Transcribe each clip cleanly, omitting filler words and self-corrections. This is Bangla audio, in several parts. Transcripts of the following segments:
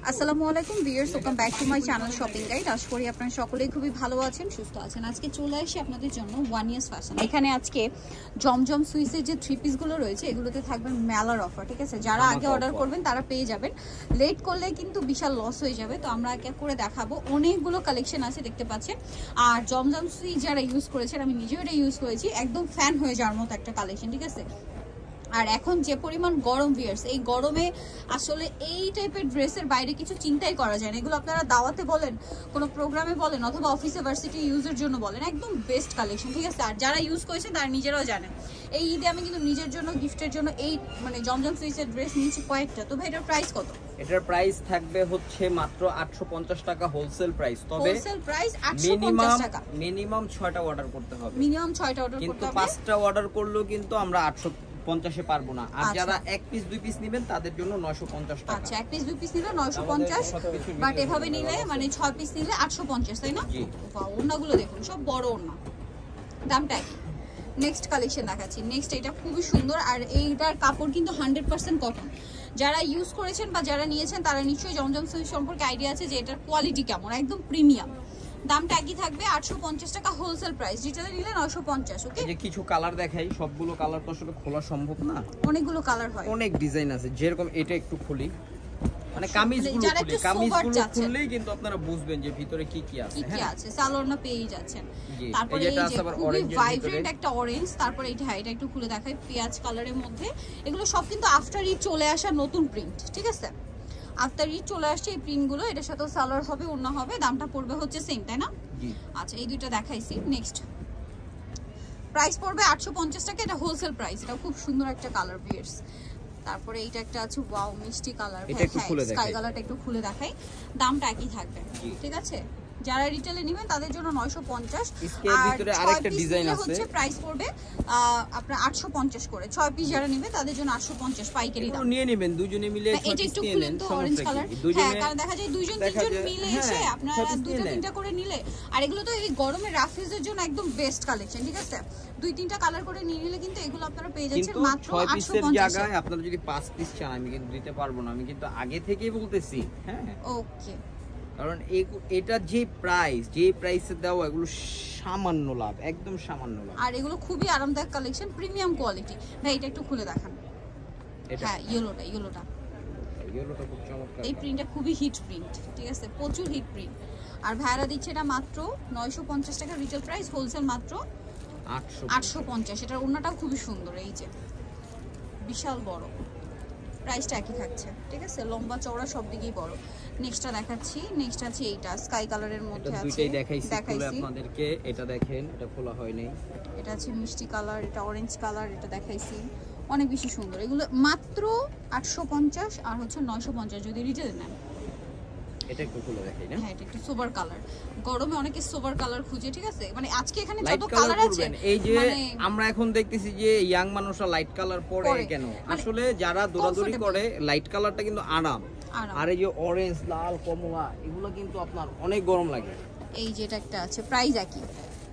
আসসালামু আলাইকুম viewers, welcome back to my channel shopping guide. আশা করি আপনারা সকলেই খুবই ভালো আছেন, সুস্থ আছেন। আজকে চলে আসি আপনাদের জন্য ওয়ান ইয়ার্স ফ্যাশন। এখানে আজকে জমজম সুইসের যে থ্রি পিসগুলো রয়েছে এগুলোতে থাকবে মেলার অফার, ঠিক আছে? যারা আগে অর্ডার করবেন তারা পেয়ে যাবেন, লেট করলে কিন্তু বিশাল লস হয়ে যাবে। তো আমরা এক এক করে দেখাবো, অনেকগুলো কালেকশন আছে দেখতে পাচ্ছেন। আর জমজম সুইস যারা ইউজ করেছেন, আমি নিজেও এটা ইউজ করেছি, একদম ফ্যান হয়ে যাওয়ার মতো একটা কালেকশন, ঠিক আছে? আর এখন যে পরিমাণ গরম ভিউয়ার্স, এই গরমে আসলে এই টাইপের ড্রেসের বাইরে কিছু চিন্তাই করা যায় না। এগুলো আপনারা দাওয়াতে বলেন, কোনো প্রোগ্রামে বলেন, অথবা অফিসে ভার্সিটি ইউজের জন্য বলেন, একদম বেস্ট কালেকশন, ঠিক আছে? আর যারা ইউজ করেছেন তারা নিজেরাও জানেন। এই ঈদে আমি কিন্তু নিজের জন্য, গিফটের জন্য এই মানে জমজম সুইসের ড্রেস নিয়েছি কয়েকটা। তো ভাই এটার প্রাইস কত? এটার প্রাইস থাকবে হচ্ছে মাত্র 850 টাকা হোলসেল প্রাইস। তবে হোলসেল প্রাইস 850 টাকা। মিনিমাম 6টা অর্ডার করতে হবে, মিনিমাম 6টা অর্ডার করতে হবে। কিন্তু 5টা অর্ডার করলেও কিন্তু আমরা 850 এ পারবো না। আর যারা এক পিস দুই পিস নেবেন তাদের জন্য 950 টাকা। আচ্ছা, এক পিস দুই পিস নিলে 950, বাট এভাবে নিলে মানে 6 পিস নিলে 850, তাই না? ওড়নাগুলো দেখুন, সব বড় ওড়না, দামটা একই। নেক্সট কালেকশন দেখাচ্ছি। নেক্সট এটা খুবই সুন্দর, আর এইটার কাপড় কিন্তু 100% কটন। যারা ইউজ করেছেন বা যারা নিয়েছেন তারা নিশ্চয়ই জমজম সুইস সম্পর্কে আইডিয়া আছে যে এটার কোয়ালিটি কেমন, একদম প্রিমিয়াম। দামটা একই থাকবে 850 টাকা হোলসেল প্রাইস, যেটা নিলে 950। ওকে, যে কিছু কালার দেখাই, সবগুলো কালার তো আসলে খোলা সম্ভব না, অনেকগুলো কালার হয়, অনেক ডিজাইন আছে। যেরকম এটা একটু খুলি, মানে কামিজগুলো খুললেই কিন্তু আপনারা বুঝবেন যে ভিতরে কি কি আছে। কি আছে, সালোয়ারনা পেয়ে যাচ্ছেন। তারপরে এই যে খুবই ভাইব্রেন্ট একটা অরেঞ্জ, তারপরে এটা একটু খুলে দেখাই, পেঁয়াজ কালারের মধ্যে। এগুলো সব কিন্তু আফটার ঈদ চলে আসা নতুন প্রিন্ট, ঠিক আছে? আফটার ঈদ চলে আসছে এই প্রিন্টগুলো। এটার সাথে সালোয়ার হবে, ওড়না হবে, দামটা পড়বে হচ্ছে সেম, তাই না? আচ্ছা, এই দুইটা দেখাইছি। নেক্সট প্রাইস পড়বে 850 টাকা, এটা হোলসেল প্রাইস। এটা খুব সুন্দর একটা কালার ভিউয়ার্স। তারপরে এইটা একটা আছে, ওয়াও মিষ্টি কালার, স্কাই কালারটা একটু খুলে দেখাই। দামটা একই থাকবে, ঠিক আছে? যারা রিটেলে নেবেন তাদের জন্য 950, আর 6 পিস নিলে হচ্ছে প্রাইস পড়বে আপনার 850 করে। 6 পিস যারা নেবে তাদের জন্য 850 পাইকারি দাম। নিয়ে নেবেন দুজনে মিলে। এটা একটু খুলেন তো, অরেঞ্জ কালার। হ্যাঁ, কারণ দেখা যায় দুইজন তিনজন মিলে এসে আপনারা দুটো তিনটা করে নিলে, আর এগুলো তো এই গরমে রাফিজের জন্য একদম বেস্ট কালেকশন, ঠিক আছে? দুই তিনটা কালার করে নিয়ে নিলে কিন্তু এগুলো আপনারা পেয়ে যাচ্ছেন মাত্র 6 পিসের জায়গায়। আপনারা যদি 5 পিস চান আমি কিন্তু দিতে পারবো না, আমি কিন্তু আগে থেকেই বলতেছি। হ্যাঁ, ওকে। কারণ এটা যে প্রাইসে দেওয়া, এগুলো সামান্য লাভ, একদম সামান্য লাভ। আর এগুলো খুবই আরামদায়ক কালেকশন, প্রিমিয়াম কোয়ালিটি। ভাই এটা একটু খুলে দেখান। হ্যাঁ, ইয়েলোটা খুব চমৎকার। এই প্রিন্টটা খুবই হিট প্রিন্ট, ঠিক আছে? প্রচুর হিট প্রিন্ট। আর ভাইরা দিচ্ছে এটা মাত্র 950 টাকা রিটেল প্রাইস, হোলসেল মাত্র 850। এটার ওড়নাটাও খুবই সুন্দর, এই যে বিশাল বড়। প্রাইসটা একই থাকছে, ঠিক আছে? লম্বা চওড়া সব দিকেই বড়। নেক্সটটা দেখাচ্ছি। নেক্সট আছে এইটা স্কাই কালারের মধ্যে আছে, দুইটাই দেখাইছি আপনাদেরকে। এটা দেখেন, এটা খোলা হয়নি। এটা আছে মিষ্টি কালার, এটা অরেঞ্জ কালার, এটা দেখাইছি, অনেক বেশি সুন্দর। এগুলো মাত্র 850 আর হচ্ছে 950 যদি রিটেল নেন। এটা একটু খুলে দেখাই না? হ্যাঁ, এটা একটু সোবার কালার। গরমে অনেকে সোবার কালার খুঁজে, ঠিক আছে? মানে আজকে এখানে যত কালার আছে, এই যে আমরা এখন দেখতেছি যে ইয়াং মানুষরা লাইট কালার পরে কেন, আসলে যারা দৌড়াদৌড়ি করে লাইট কালারটা কিন্তু আরাম। আর এই যে অরেঞ্জ, লাল, কমলা, এগুলো কিন্তু আপনার অনেক গরম লাগে। এই যে এটা একটা আছে, প্রাইস একই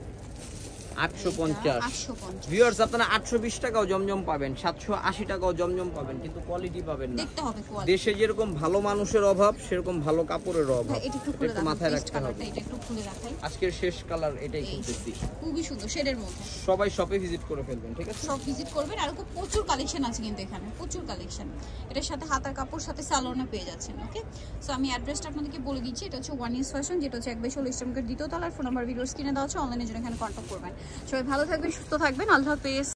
850। ভিউয়ার্স, আপনারা 820 টাকাও জমজম পাবেন, 780 টাকাও জমজম পাবেন, কিন্তু কোয়ালিটি পাবেন না। দেখতে হবে কোয়ালিটি। দেশে যেরকম ভালো মানুষের অভাব, সেরকম ভালো কাপড়ের অভাব। একটু মাথায় রাখতে হবে। এটা একটু খুলে রাখাই। আজকের শেষ কালার এটাই খুঁজতেছি, খুবই সুন্দর শেডের মধ্যে। সবাই শপে ভিজিট করে ফেলবেন, ঠিক আছে? সব ভিজিট করবেন। আর খুব প্রচুর কালেকশন আছে কিন্তু এখানে, প্রচুর কালেকশন। এটার সাথে হাতার কাপড়, সাথে সালোয়ারও পেয়ে যাচ্ছেন। ওকে, সো আমি অ্যাড্রেসটা আপনাদেরকে বলে দিচ্ছি। এটা হচ্ছে ওয়ান ইয়ার্স ফ্যাশন, যেটা হচ্ছে 142 ইস্টার্ন গেট 2য় তলার। ফোন নাম্বার ভিডিওর স্ক্রিনে দেওয়া আছে, অনলাইনে জন্য এখানে কন্ট্যাক্ট করবেন। সবাই ভালো থাকবেন, সুস্থ থাকবেন, আল্লাহ হাফেজ।